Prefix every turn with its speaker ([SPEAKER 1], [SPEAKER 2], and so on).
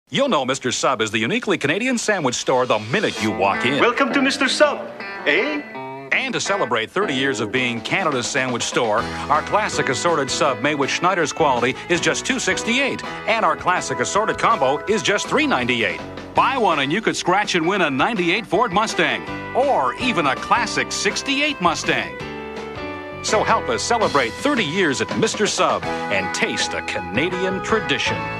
[SPEAKER 1] You'll know Mr. Sub is the uniquely Canadian sandwich store the minute you walk in.
[SPEAKER 2] Welcome to Mr. Sub, eh?
[SPEAKER 1] And to celebrate 30 years of being Canada's sandwich store, our classic assorted sub made with Schneider's quality is just $2.68, and our classic assorted combo is just $3.98. Buy one and you could scratch and win a 98 Ford Mustang, or even a classic 68 Mustang. So help us celebrate 30 years at Mr. Sub and taste a Canadian tradition.